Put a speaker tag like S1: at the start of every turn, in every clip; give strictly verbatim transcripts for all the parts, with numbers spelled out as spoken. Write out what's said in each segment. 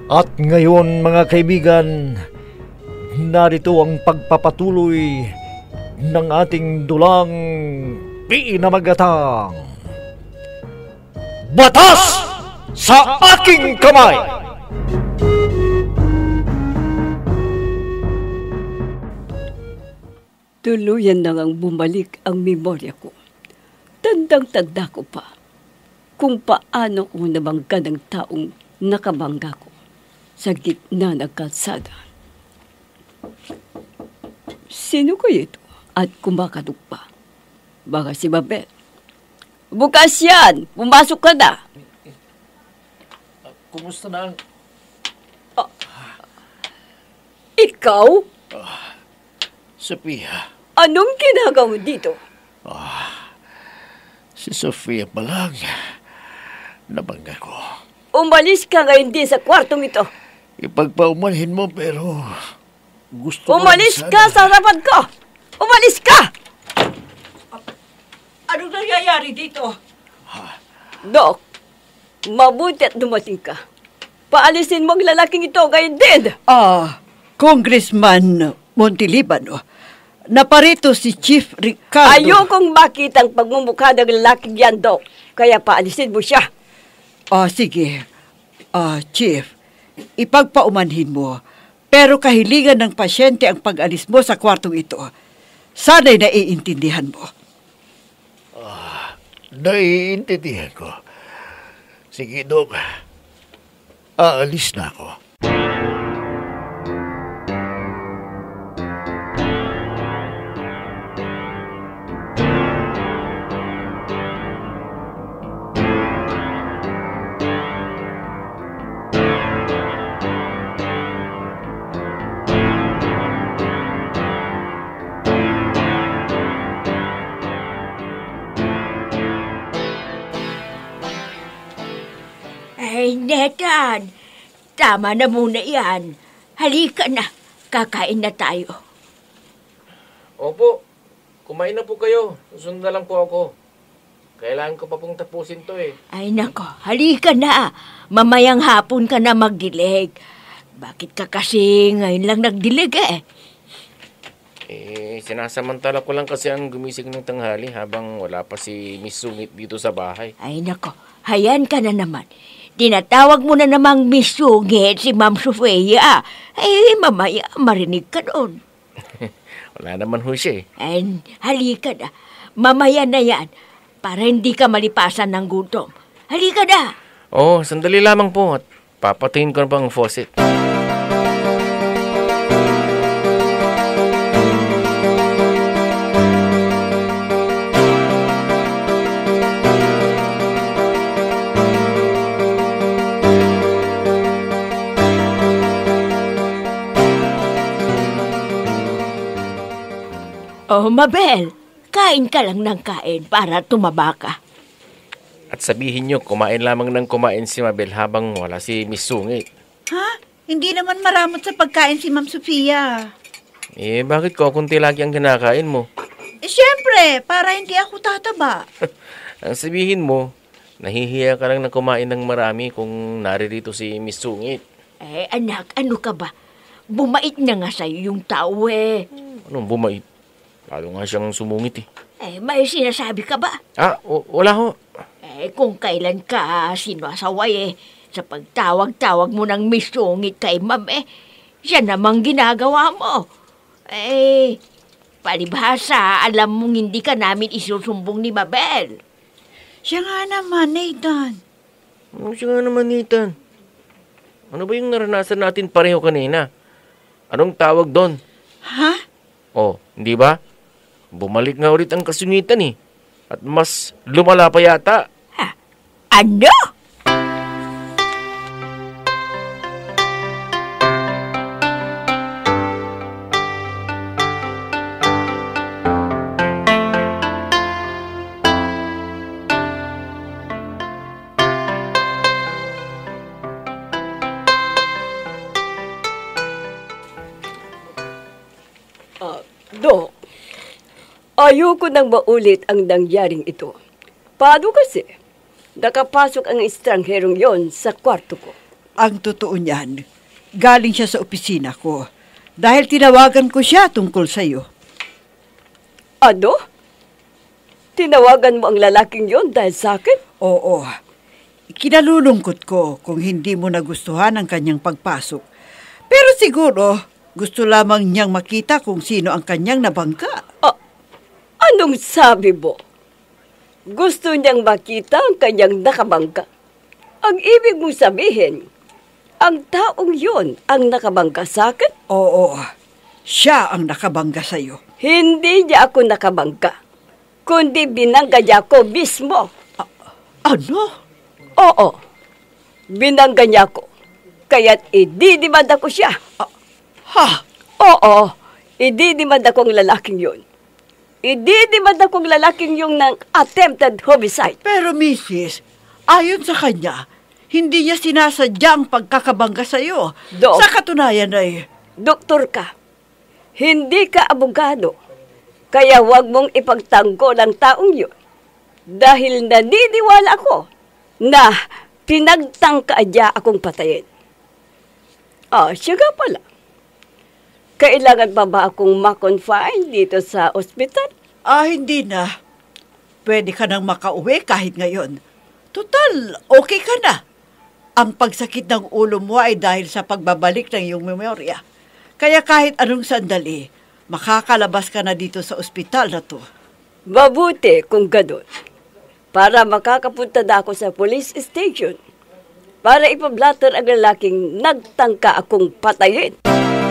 S1: At ngayon mga kaibigan, narito ang pagpapatuloy ng ating dulang pinamagatang Batas sa Aking Kamay!
S2: Tuluyan na ngang bumalik ang memorya ko. Tandang-tanda ko pa kung paano ko nabangga ng taong nakabangga ko sa gitna ng kalsada. Sino ko ito at kumakatok pa? Baka si Mabel. Bukas yan! Pumasok ka na!
S1: Uh, kumusta na?
S2: Uh, ikaw?
S1: Uh, Sophia.
S2: Anong ginagawa mo dito?
S1: Uh, si Sophia pa lang. Nabangga ko.
S2: Umalis ka ngayon din sa kwartong ito.
S1: Ipagpaumanhin mo pero gusto
S2: Umalis
S1: ko
S2: ka sa harapan ko! Umalis ka! Anong nangyayari dito?
S1: Ha?
S2: Dok, mabuti at dumating ka. Paalisin mo ang lalaking ito ngayon din.
S3: Ah, Congressman Montelibano, naparito si Chief Ricardo.
S2: Ayokong makita ang pagmumukha ng lalaking yan, Dok. Kaya paalisin mo siya.
S3: Ah, sige. Ah, Chief, ipagpaumanhin mo. Pero kahilingan ng pasyente ang pag-alis mo sa kwartong ito. Sana'y naiintindihan mo.
S1: Ah, naiintindihan ko. Sige, Dok. Aalis na ako.
S4: Ay, Nathan, tama na muna yan. Halika na, kakain na tayo.
S5: Opo, kumain na po kayo. Susunod na lang po ako. Kailangan ko pa pong tapusin to eh.
S4: Ay nako, halika na. Mamayang hapon ka na magdilig. Bakit ka kasi ngayon lang nagdilig eh?
S5: Eh, sinasamantala ko lang kasi ang gumising ng tanghali habang wala pa si Miss Sungit dito sa bahay.
S4: Ay nako, hayan ka na naman. Tinatawag mo na namang Miss Sungit si Ma'am Sofia. Ay, mamaya marinig ka doon.
S5: Wala naman ho siya eh.
S4: Ay, halika na. Mamaya na yan para hindi ka malipasan ng gutom. Halika na.
S5: Oo, oh, sandali lamang po at papatayin ko na bang faucet.
S4: Oh, Mabel, kain ka lang ng kain para tumaba ka.
S5: At sabihin nyo, kumain lamang ng kumain si Mabel habang wala si Miss Sungit.
S6: Ha? Hindi naman maramot sa pagkain si Ma'am Sofia.
S5: Eh, bakit ko kunti lagi ang kinakain mo?
S6: Eh, syempre, para hindi ako tataba.
S5: Ang sabihin mo, nahihiya ka lang na kumain ng marami kung naririto si Miss Sungit.
S4: Eh, anak, ano ka ba? Bumait na nga sa'yo yung tao eh.
S5: Anong bumait? Lalo nga siyang sumungit eh.
S4: Eh, may sinasabi ka ba?
S5: Ah, o- wala ho.
S4: Eh, kung kailan ka sinasaway eh, sa pagtawag-tawag mo ng Miss Sungit kay Ma'am eh, siya namang ginagawa mo. Eh, palibhasa, alam mong hindi ka namin isusumbong ni Mabel.
S6: Siya nga naman, Nathan.
S5: Ano siya nga naman, Nathan? Ano ba yung naranasan natin pareho kanina? Anong tawag doon?
S6: Ha?
S5: Oh, hindi ba? Bumalik nga ulit ang kasungitan eh. At mas lumala pa yata.
S4: Ha? Ano?
S2: Uh, Dok, ayoko nang maulit ang nangyaring ito. Paano kasi? Nakapasok ang estrangherong yon sa kwarto ko.
S3: Ang totoo niyan, galing siya sa opisina ko dahil tinawagan ko siya tungkol sa'yo.
S2: Ano? Tinawagan mo ang lalaking yon dahil sa akin?
S3: Oo. Kinalulungkot ko kung hindi mo nagustuhan ang kanyang pagpasok. Pero siguro, gusto lamang niyang makita kung sino ang kanyang nabangga.
S2: Ah, anong sabi mo? Gusto niyang makita ang kanyang nakabangga. Ang ibig mong sabihin, ang taong yon ang nakabangga sa akin?
S3: Oo, siya ang nakabangga sa'yo.
S2: Hindi niya ako nakabangga, kundi binangga niya ako mismo.
S3: Ano?
S2: Oo, binangga niya ako, kaya't ididimanda ko siya.
S3: Ha?
S2: Oo, ididimanda ko ang lalaking yun. Ididimanda ko ang lalaking yung ng attempted homicide.
S3: Pero missus, ayon sa kanya, hindi niya sinasadya ang pagkakabangga sa'yo.
S2: Dok.
S3: Sa katunayan ay,
S2: Doktor ka, hindi ka abogado, kaya huwag mong ipagtanggol ang taong yun. Dahil naniniwala ako na pinagtangkaadya akong patayin. Ah, siya nga pala. Kailangan pa ba akong ma-confine dito sa ospital?
S3: ah hindi na. Pwede ka nang makauwi kahit ngayon. Total, okay ka na. Ang pagsakit ng ulo mo ay dahil sa pagbabalik ng iyong memorya. Kaya kahit anong sandali, makakalabas ka na dito sa ospital na to.
S2: Mabuti kung ganun. Para makakapunta na ako sa police station. Para ipablatter ang lalaking nagtangka akong patayin.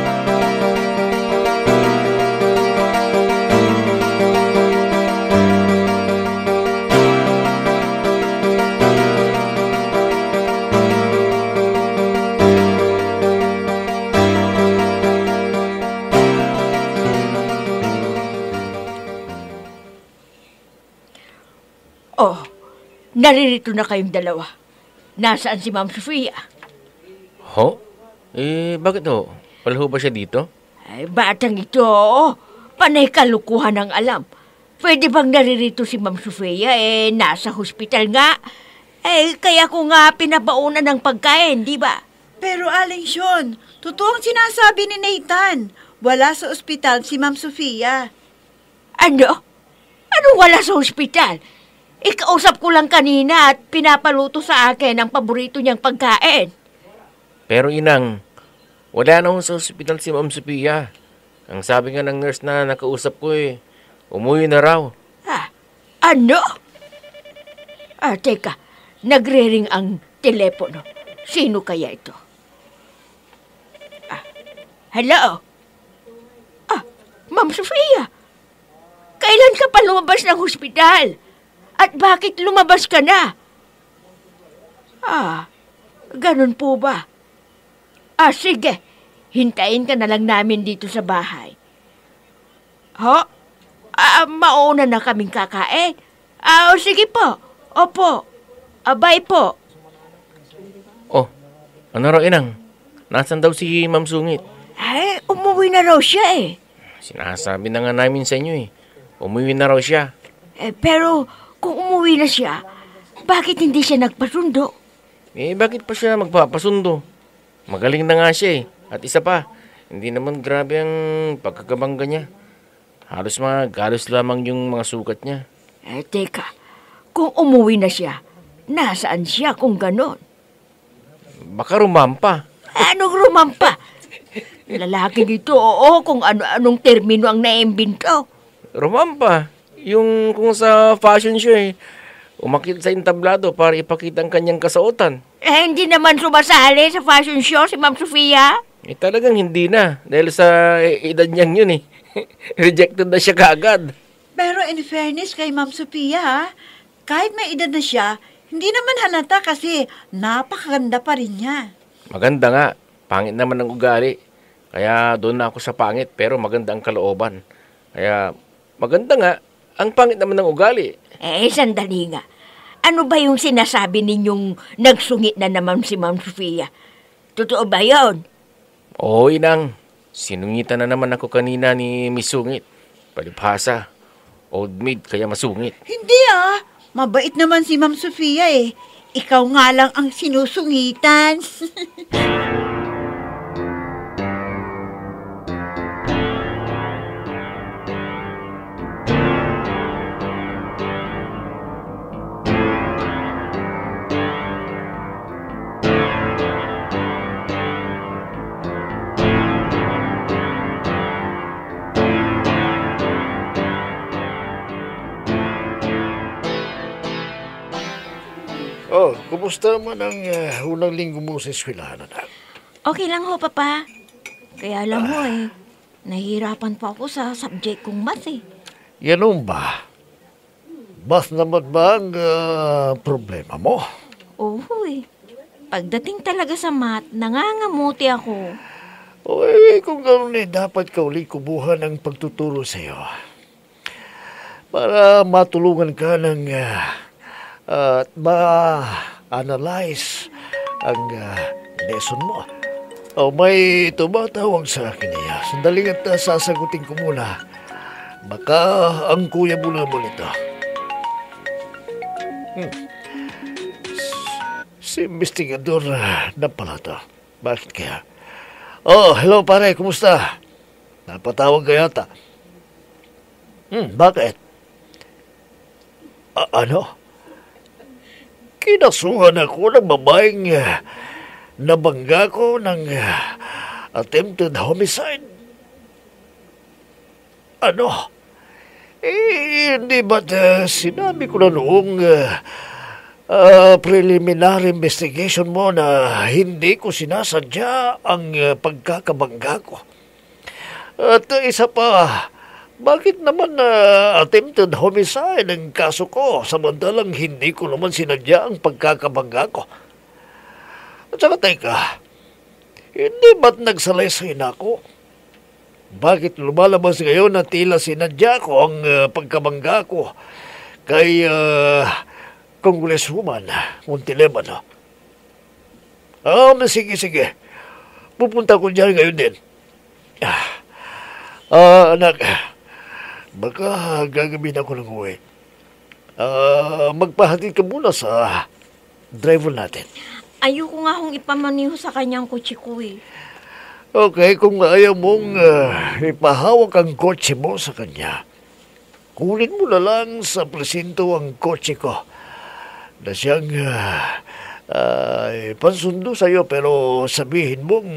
S4: Oh, naririto na kayong dalawa. Nasaan si Ma'am Sofia?
S5: Ho? Eh, bakit ho? Wala ho ba siya dito?
S4: Ay, batang ito, panay kalukuhan ang alam. Pwede bang naririto si Ma'am Sofia? Eh, nasa hospital nga. Eh, kaya ko nga pinabaunan ng pagkain, di ba?
S6: Pero Aling Sean, totoo ang sinasabi ni Nathan. Wala sa ospital si Ma'am Sofia.
S4: Ano? Ano wala sa hospital? Ikausap ko lang kanina at pinapaluto sa akin ang paborito niyang pagkain.
S5: Pero inang, wala na ho sa ospital si Ma'am Sophia. Ang sabi nga ng nurse na nakausap ko eh, umuwi na raw.
S4: Ah, ano? Ah, teka, nagre-ring ang telepono. Sino kaya ito? Ah, hello? Ah, Ma'am Sofia, kailan ka pa lumabas ng hospital? At bakit lumabas ka na? Ah, ganun po ba? Ah, sige. Hintayin ka na lang namin dito sa bahay. Ho? Ah, mauna na kaming kakain. Ah, o sige po. Opo. Abay po.
S5: Oh, ano raw inang? Nasaan daw si Ma'am Sungit?
S4: Ay, umuwi na raw siya eh.
S5: Sinasabi na nga namin sa inyo eh. Umuwi na raw siya.
S4: Eh, pero kung umuwi na siya, bakit hindi siya nagpasundo?
S5: Eh, bakit pa siya magpapasundo? Magaling na nga siya eh. At isa pa, hindi naman grabe ang pagkakabangga niya. Halos mga galos lamang yung mga sukat niya.
S4: Eh, teka. Kung umuwi na siya, nasaan siya kung ganon?
S5: Baka rumampa.
S4: Anong rumampa? Lalaking ito, oo, kung ano-anong termino ang naimbento.
S5: Rumampa. Yung kung sa fashion show eh, umakit sa entablado para ipakita ang kanyang kasuotan.
S4: Eh, hindi naman sumasali sa fashion show si Ma'am Sofia.
S5: Eh talagang hindi na. Dahil sa edad niyang yun eh. Rejected na siya kaagad.
S6: Pero in fairness kay Ma'am Sophia, ha, kahit may edad na siya, hindi naman halata kasi napakaganda pa rin niya.
S5: Maganda nga. Pangit naman ang ugali. Kaya doon na ako sa pangit pero maganda ang kalooban. Kaya maganda nga. Ang pangit naman ng ugali.
S4: Eh, sandali nga. Ano ba yung sinasabi ninyong nagsungit na naman si Ma'am Sofia? Totoo ba yun?
S5: Oo, inang. Sinungitan na naman ako kanina ni Miss Sungit. Palibhasa. Old maid kaya masungit.
S6: Hindi ah, mabait naman si Ma'am Sofia eh. ikaw nga lang ang sinusungitan.
S1: Oh, kumusta naman ang uh, unang linggo mo sa eskwelahan, anak?
S4: Okay lang ho, Papa. Kaya alam mo eh, nahihirapan pa ako sa subject kong math eh.
S1: Yanong ba? Math naman ba ang uh, problema mo?
S4: Oo eh. Pagdating talaga sa math, nangangamuti ako.
S1: O eh, kung gano'n eh, dapat ka ulit kubuhan ng pagtuturo sa'yo. Para matulungan ka ng... Uh, at ma-analyze ang uh, lesson mo. O may tumatawag sa akin niya. Sandali at uh, sasagutin ko muna. Baka ang kuya mo naman ito. Hmm. Si investigador uh, na pala to. Bakit kaya? Oh, hello pare, kumusta? Napatawag ka yata. Hmm, bakit? A- ano? Kinasuhan ako ng babaeng uh, nabangga ko ng uh, attempted homicide. Ano? Eh, hindi ba't uh, sinabi ko na noong uh, uh, preliminary investigation mo na hindi ko sinasadya ang uh, pagkakabangga ko? At uh, isa pa, bakit naman uh, attempted homicide ang kaso ko samantalang hindi ko naman sinadya ang pagkakabangga ko? At saka teka, hindi ba't nagsalaysay na ako? Bakit lumalabas ngayon na tila sinadya ko ang uh, pagkabangga ko kay uh, Congresswoman Montelebano? Ah, um, sige, sige. Pupunta ko dyan ngayon din. Ah, uh, anak, baka gagawin ako ng uwi. Uh, magpahatid ka muna sa driver natin.
S4: Ayoko nga hong ipamaniho sa kanyang kutsi ko eh.
S1: Okay, kung ayaw mong uh, ipahawak ang kotse mo sa kanya, kunin mo na lang sa presinto ang kotse ko na siyang uh, uh, pansundo sa'yo, pero sabihin mong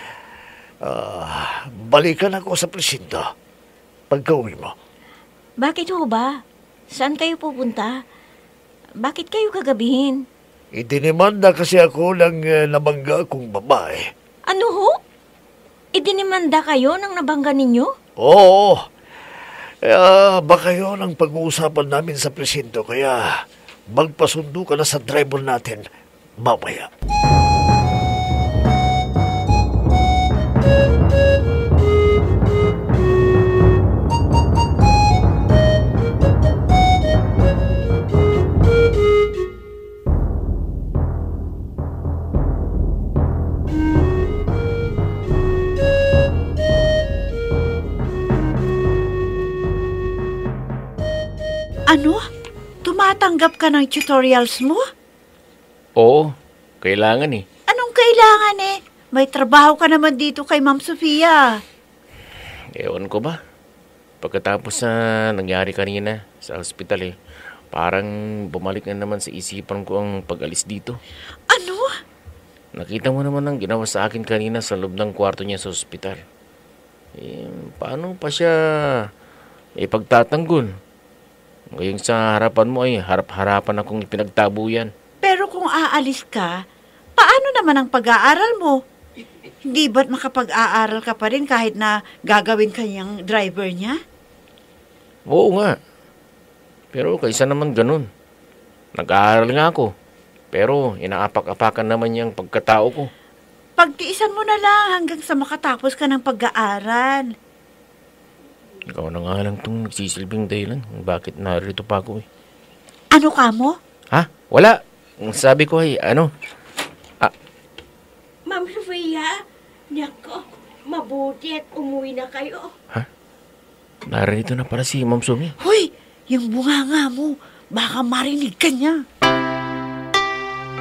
S1: uh, balikan ako sa presinto pagka-uwi mo.
S4: Bakit ho ba? Saan kayo pupunta? Bakit kayo gagabihin?
S1: Idinimanda kasi ako ng uh, nabangga kong babae.
S4: Ano ho? Idinimanda kayo ng nabangga ninyo?
S1: Oo. Kaya baka yun ang pag-uusapan namin sa presinto. Kaya magpasundo ka na sa driver natin mamaya.
S6: Ano? Tumatanggap ka ng tutorials mo?
S5: Oo, kailangan eh.
S6: Anong kailangan eh? May trabaho ka naman dito kay Ma'am Sofia.
S5: Ewan ko ba? Pagkatapos na nangyari kanina sa ospital eh, parang bumalik na naman sa isipan ko ang pag-alis dito.
S6: Ano?
S5: Nakita mo naman ang ginawa sa akin kanina sa loob ng kwarto niya sa ospital. Eh, paano pa siya ipagtatanggol? Ngayon sa harapan mo ay harap-harapan akong pinagtabo yan.
S6: Pero kung aalis ka, paano naman ang pag-aaral mo? Hindi ba't makapag-aaral ka pa rin kahit na gagawin kanyang driver niya?
S5: Oo nga. Pero kaysa naman ganun. Nag-aaral nga ako. Pero inaapak-apakan naman niyang pagkatao ko.
S6: Pagtiisan mo na lang hanggang sa makatapos ka ng pag-aaral.
S5: Ikaw na nga lang itong nagsisilbing dahilan. Bakit narito pa ako eh?
S6: Ano ka mo?
S5: Ha? Wala. Ang sabi ko ay ano? Ah,
S4: Ma'am Sofia, nako, mabuti at umuwi na kayo.
S5: ha? Narito na pala si Ma'am Sumi.
S6: Hoy, yung bunganga mo, baka marinig ka niya.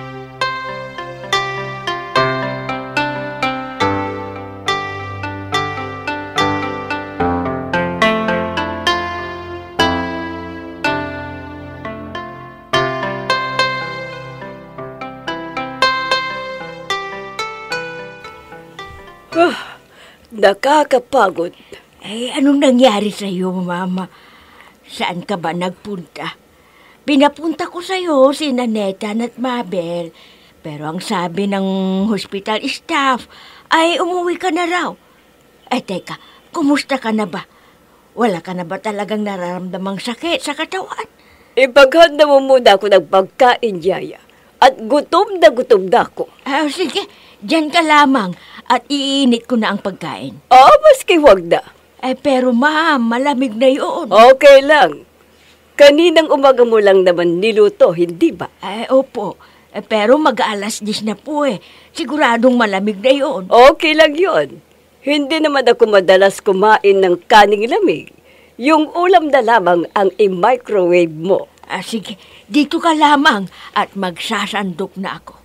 S2: Nakakapagod.
S4: Eh, anong nangyari sa'yo, Mama? Saan ka ba nagpunta? Pinapunta ko sa'yo si Nanetan at Mabel. Pero ang sabi ng hospital staff ay umuwi ka na raw. Eh, teka, kumusta ka na ba? Wala ka na ba talagang nararamdamang sakit sa katawan?
S2: Ipaghanda mo muna ako ng pagkain, Jaya. At gutom na gutom na ako.
S4: Ah, sige, dyan ka lamang at iinit ko na ang pagkain.
S2: Oh, maski wag na.
S4: Eh, pero ma'am, malamig na yun.
S2: Okay lang. Kaninang umaga mo lang naman niluto, hindi ba?
S4: Eh, opo. Eh, pero mag-aalas dis na po eh. Siguradong malamig na yun.
S2: Okay lang yun. Hindi naman ako madalas kumain ng kaning lamig. Yung ulam na lamang ang i-microwave mo.
S4: Ah, sige, dito ka lamang at magsasandok na ako.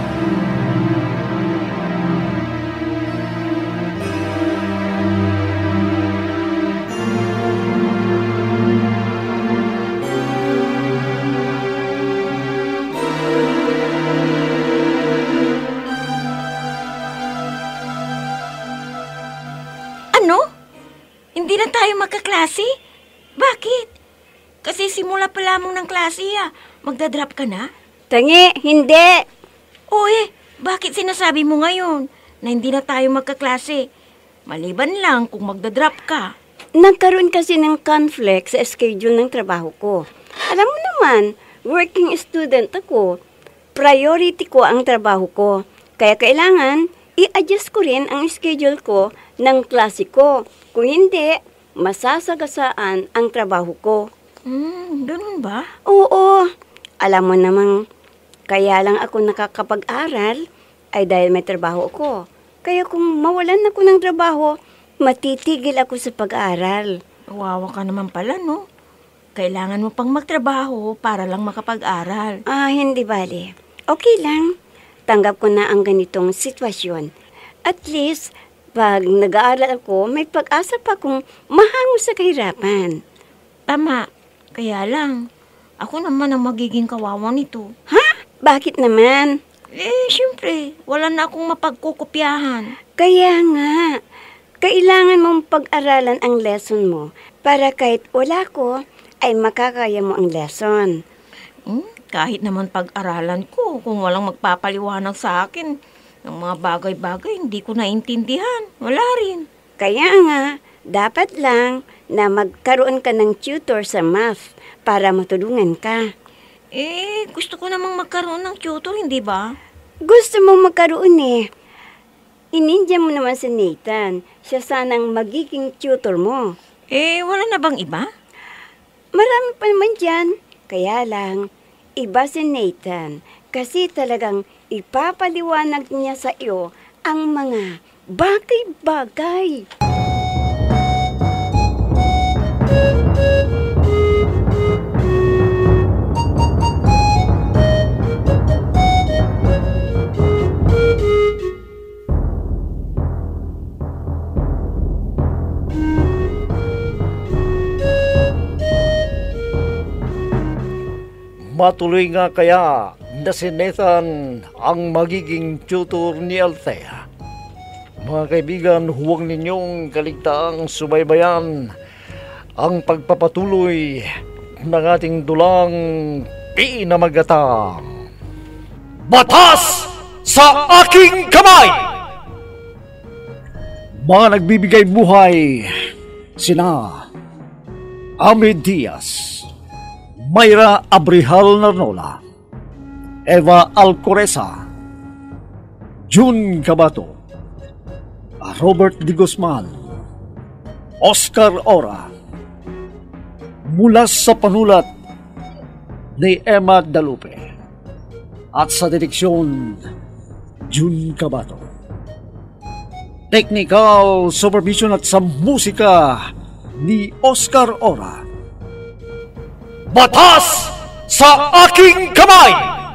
S4: Ano? Hindi na tayo magkaklase? Bakit? Kasi simula pa lamang ng klase ah. Magdadrop ka na?
S2: Tangi, hindi.
S4: O eh, bakit sinasabi mo ngayon na hindi na tayo magkaklase? Maliban lang kung magdadrop ka.
S2: Nagkaroon kasi ng conflict sa schedule ng trabaho ko. Alam mo naman, working student ako. Priority ko ang trabaho ko. Kaya kailangan i-adjust ko rin ang schedule ko ng klase ko. Kung hindi, masasagasaan ang trabaho ko.
S4: Hmm, ganun ba?
S2: Oo. Alam mo namang, kaya lang ako nakakapag-aral ay dahil may trabaho ko. Kaya kung mawalan ako ng trabaho, matitigil ako sa pag-aaral.
S4: Wawa ka naman pala, no? Kailangan mo pang magtrabaho para lang makapag-aral.
S2: Ah, hindi bale. Okay lang. Tanggap ko na ang ganitong sitwasyon. At least, pag nag-aaral ako, may pag-asa pa kung mahango sa kahirapan.
S4: Tama. Kaya lang, ako naman ang magiging kawawa nito.
S2: Ha? Bakit naman?
S4: Eh, syempre, wala na akong mapagkukopyahan.
S2: Kaya nga, kailangan mong pag-aralan ang lesson mo para kahit wala ko, ay makakaya mo ang lesson.
S4: Hmm, kahit naman pag-aralan ko, kung walang magpapaliwanag sa akin ng mga bagay-bagay, hindi ko naintindihan. Wala rin.
S2: Kaya nga, dapat lang na magkaroon ka ng tutor sa math para matulungan ka.
S4: Eh, gusto ko namang magkaroon ng tutor, hindi ba?
S2: Gusto mong magkaroon eh. Inindya mo naman si Nathan. Siya sanang magiging tutor mo.
S4: Eh, wala na bang iba?
S2: Marami pa naman dyan. Kaya lang, iba si Nathan. Kasi talagang ipapaliwanag niya sa iyo ang mga bagay-bagay.
S1: Matuloy nga kaya na si Nathan ang magiging tutor ni Althea. Mga kaibigan, huwag ninyong kaligtaang subaybayan ang pagpapatuloy ng ating dulang pinamagatang Batas sa Aking Kamay! Mga nagbibigay buhay, sina Amid Diaz, Mayra Abrihal Narnola, Eva Alcoreza, June Cabato, Robert D. Guzman, Oscar Ora. Mula sa panulat ni Emma Dalupe at sa direksyon June Cabato. Technical supervision at sa musika ni Oscar Ora. Batas sa Aking Kamay!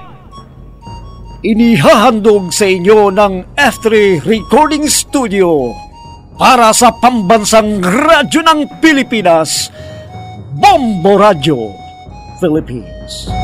S1: Inihahandog sa inyo ng F three Recording Studio para sa pambansang radyo ng Pilipinas, Bombo Radio Philippines.